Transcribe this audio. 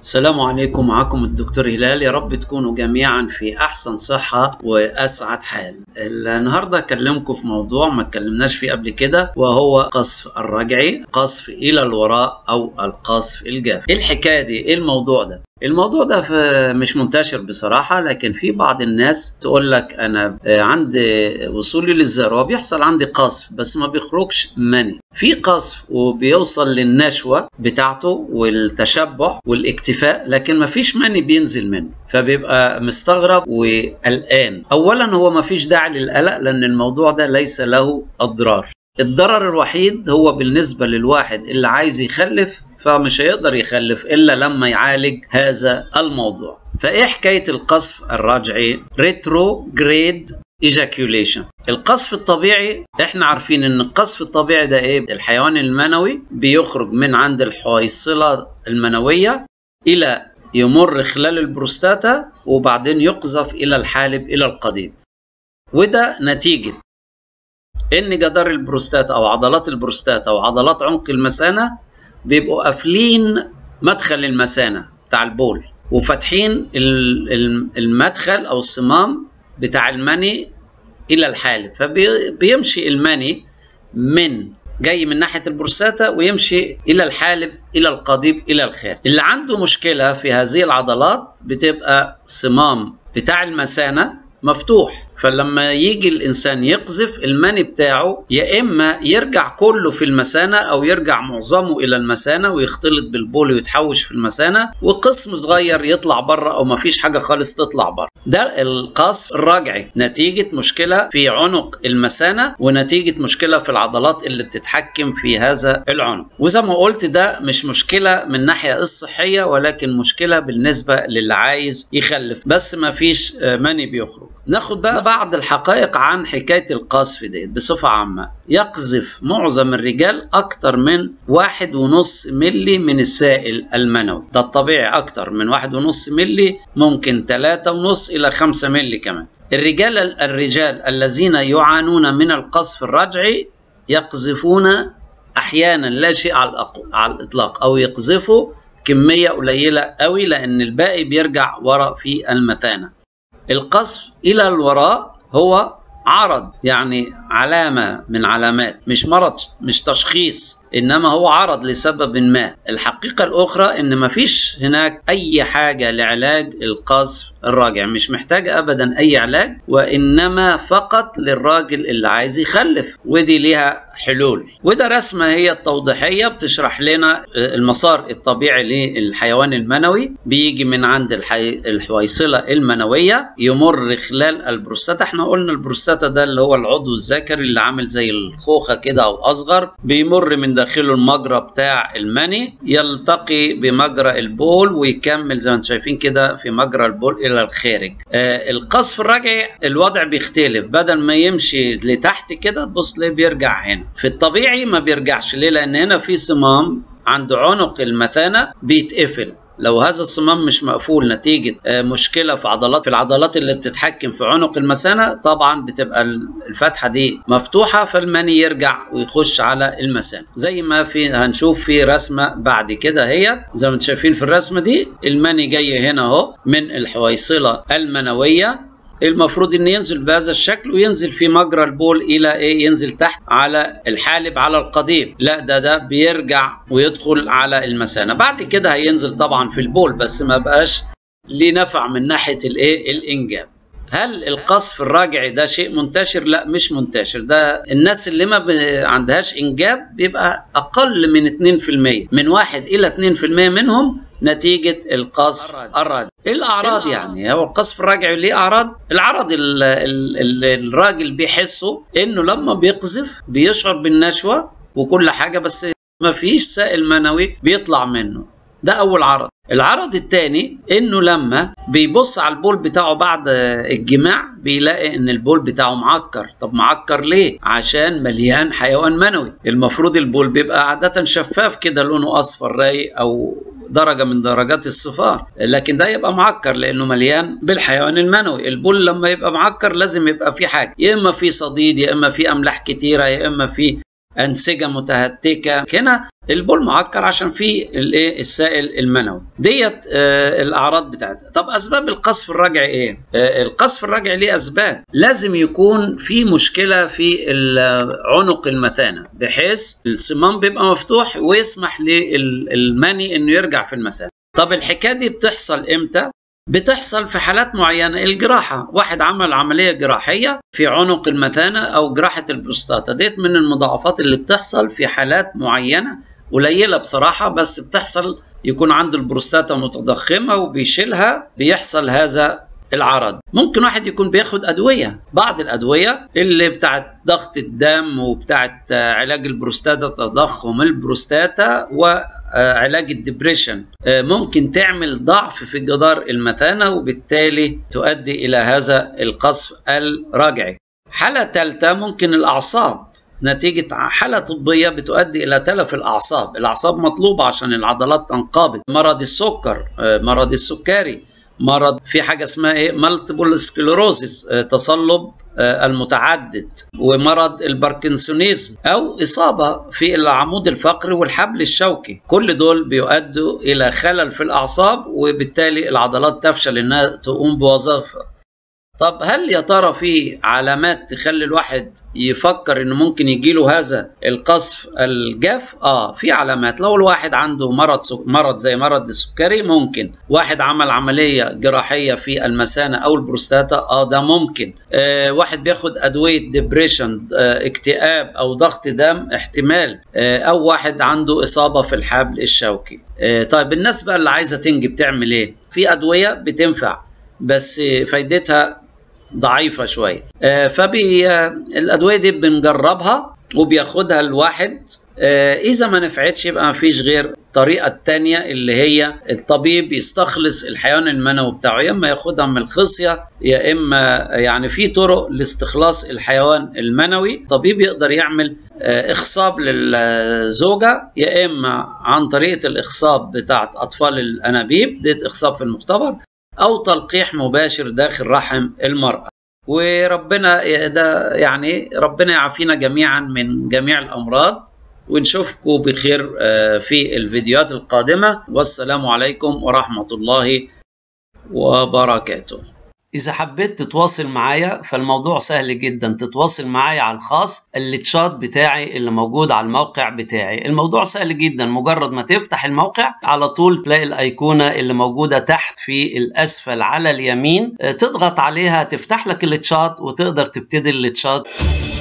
السلام عليكم، معكم الدكتور هلال. يا رب تكونوا جميعا في أحسن صحة وأسعد حال. النهاردة أكلمكم في موضوع ما اتكلمناش فيه قبل كده، وهو قصف الرجعي، قصف إلى الوراء أو القصف الجاف. إيه الحكاية دي؟ إيه الموضوع ده؟ الموضوع ده مش منتشر بصراحة، لكن في بعض الناس تقول لك أنا عند وصولي للذروة بيحصل عندي قصف بس ما بيخرجش مني. في قصف وبيوصل للنشوة بتاعته والتشبع والاكتفاء، لكن ما فيش مني بينزل منه، فبيبقى مستغرب وقلقان. أولا هو ما فيش داعي للقلق، لأن الموضوع ده ليس له أضرار. الضرر الوحيد هو بالنسبة للواحد اللي عايز يخلف، فمش هيقدر يخلف إلا لما يعالج هذا الموضوع. فإيه حكاية القصف الرجعي؟ retrograde ejaculation. القصف الطبيعي احنا عارفين ان القصف الطبيعي ده ايه؟ الحيوان المنوي بيخرج من عند الحويصلة المنوية الى يمر خلال البروستاتا وبعدين يقذف الى الحالب الى القضيب، وده نتيجة ان جدار البروستاتا او عضلات البروستاتا او عضلات عنق المثانة بيبقوا قافلين مدخل المثانة بتاع البول وفاتحين المدخل او الصمام بتاع المني الى الحالب، فبيمشي المني جاي من ناحية البروستاتا ويمشي الى الحالب الى القضيب الى الخارج. اللي عنده مشكلة في هذه العضلات بتبقى صمام بتاع المثانة مفتوح، فلما يجي الإنسان يقذف المني بتاعه يا إما يرجع كله في المثانة أو يرجع معظمه إلى المثانة ويختلط بالبول ويتحوش في المثانة، وقسم صغير يطلع بره أو مفيش حاجة خالص تطلع بره. ده القصف الرجعي نتيجة مشكلة في عنق المثانة ونتيجة مشكلة في العضلات اللي بتتحكم في هذا العنق. وزي ما قلت ده مش مشكلة من الناحية الصحية، ولكن مشكلة بالنسبة للي عايز يخلف بس مفيش مني بيخرج. ناخد بقى بعض الحقائق عن حكاية القذف دي بصفة عامة. يقذف معظم الرجال أكتر من 1.5 ملي من السائل المنوي، ده الطبيعي. أكتر من 1.5 ملي، ممكن 3.5 إلى 5 ملي كمان. الرجال الذين يعانون من القذف الرجعي يقذفون أحيانا لا شيء على الإطلاق، أو يقذفوا كمية قليلة قوي، لأن الباقي بيرجع وراء في المثانة. القذف إلى الوراء هو عرض، يعني علامة من علامات، مش مرض، مش تشخيص، إنما هو عرض لسبب ما. الحقيقة الأخرى إن مفيش هناك أي حاجة لعلاج القذف الراجع، مش محتاج أبدا أي علاج، وإنما فقط للراجل اللي عايز يخلف، ودي ليها حلول. وده رسمة هي التوضيحية بتشرح لنا المسار الطبيعي للحيوان المنوي. بيجي من عند الحويصلة المنوية يمر خلال البروستاتا. احنا قلنا البروستاتا ده اللي هو العضو الذكري اللي عامل زي الخوخة كده أو أصغر، بيمر من داخله المجرى بتاع المني، يلتقي بمجرى البول ويكمل زي ما انتم شايفين كده في مجرى البول إلى الخارج. القذف الرجعي الوضع بيختلف، بدل ما يمشي لتحت كده تبص ليه بيرجع هنا. في الطبيعي ما بيرجعش. ليه؟ لأن هنا في صمام عند عنق المثانة بيتقفل. لو هذا الصمام مش مقفول نتيجة مشكلة في العضلات اللي بتتحكم في عنق المثانة، طبعا بتبقى الفتحة دي مفتوحة، فالمني يرجع ويخش على المثانة. زي ما هنشوف في رسمة بعد كده، هي زي ما انتم شايفين في الرسمة دي، المني جاي هنا اهو من الحويصلة المنوية، المفروض ان ينزل بهذا الشكل وينزل في مجرى البول الى ايه؟ ينزل تحت على الحالب على القضيب. لا، ده بيرجع ويدخل على المثانة. بعد كده هينزل طبعا في البول، بس ما بقاش ليه نفع من ناحية الايه؟ الانجاب. هل القذف الراجعي ده شيء منتشر؟ لا، مش منتشر. ده الناس اللي ما عندهاش انجاب بيبقى اقل من 2%، من 1 إلى 2% منهم نتيجة القذف الراجعي. ايه الاعراض يعني؟ هو القذف الراجعي ليه اعراض؟ العرض الراجل بيحسه انه لما بيقذف بيشعر بالنشوة وكل حاجة، بس ما فيش سائل منوي بيطلع منه. ده اول عرض. العرض الثاني انه لما بيبص على البول بتاعه بعد الجماع بيلاقي ان البول بتاعه معكر. طب معكر ليه؟ عشان مليان حيوان منوي. المفروض البول بيبقى عادة شفاف كده، لونه اصفر رايق او درجة من درجات الصفار، لكن ده يبقى معكر لانه مليان بالحيوان المنوي. البول لما يبقى معكر لازم يبقى فيه حاجة، يا اما فيه صديد، يا اما فيه املاح كتيرة، يا اما فيه انسجه متهتكه. هنا البول معكر عشان فيه السائل المنوي. ديت الاعراض بتاعتها. طب اسباب القصف الرجعي ايه؟ القصف الرجعي ليه اسباب. لازم يكون في مشكله في عنق المثانه بحيث الصمام بيبقى مفتوح ويسمح للمني انه يرجع في المثانه. طب الحكايه دي بتحصل امتى؟ بتحصل في حالات معينة. الجراحة، واحد عمل عملية جراحية في عنق المثانة أو جراحة البروستاتا، ديت من المضاعفات اللي بتحصل في حالات معينة قليلة بصراحة، بس بتحصل. يكون عنده البروستاتا متضخمة وبيشيلها، بيحصل هذا العرض. ممكن واحد يكون بياخد أدوية، بعض الأدوية اللي بتاعت ضغط الدم وبتاعت علاج البروستاتا، تضخم البروستاتا وعلاج الدبريشن، ممكن تعمل ضعف في جدار المثانة وبالتالي تؤدي إلى هذا القصف الرجعي. حالة ثالثة ممكن الأعصاب، نتيجة حالة طبية بتؤدي إلى تلف الأعصاب. الأعصاب مطلوبة عشان العضلات تنقبض. مرض السكر، مرض السكري، مرض في حاجة اسمها مالتيبل سكليروزيس، تصلب المتعدد، ومرض الباركنسونيزم، أو إصابة في العمود الفقري والحبل الشوكي. كل دول بيؤدوا إلى خلل في الأعصاب وبالتالي العضلات تفشل إنها تقوم بوظائفها. طب هل يا ترى في علامات تخلي الواحد يفكر انه ممكن يجيله هذا القصف الجاف؟ في علامات. لو الواحد عنده مرض زي مرض السكري، ممكن. واحد عمل عملية جراحية في المثانة او البروستاتا، ده ممكن. واحد بياخد ادوية ديبريشن، اكتئاب او ضغط دم، احتمال. او واحد عنده اصابة في الحبل الشوكي. طيب الناس بقى اللي عايزة تنجب تعمل ايه؟ في ادوية بتنفع بس فايدتها ضعيفة شوية. الأدوية دي بنجربها وبياخدها الواحد. إذا ما نفعتش يبقى ما فيش غير الطريقة التانية اللي هي الطبيب يستخلص الحيوان المنوي بتاعه، يا إما ياخدها من الخصية، يا إما يعني في طرق لاستخلاص الحيوان المنوي. الطبيب يقدر يعمل إخصاب للزوجة، يا إما عن طريقة الإخصاب بتاعت أطفال الأنابيب، ديت إخصاب في المختبر، أو تلقيح مباشر داخل رحم المرأة. وربنا ده يعني ربنا يعافينا جميعا من جميع الأمراض، ونشوفكم بخير في الفيديوهات القادمة. والسلام عليكم ورحمة الله وبركاته. إذا حبيت تتواصل معايا فالموضوع سهل جدا. تتواصل معايا على الخاص، التشات بتاعي اللي موجود على الموقع بتاعي. الموضوع سهل جدا، مجرد ما تفتح الموقع على طول تلاقي الأيقونة اللي موجودة تحت في الأسفل على اليمين، تضغط عليها تفتح لك التشات وتقدر تبتدي التشات.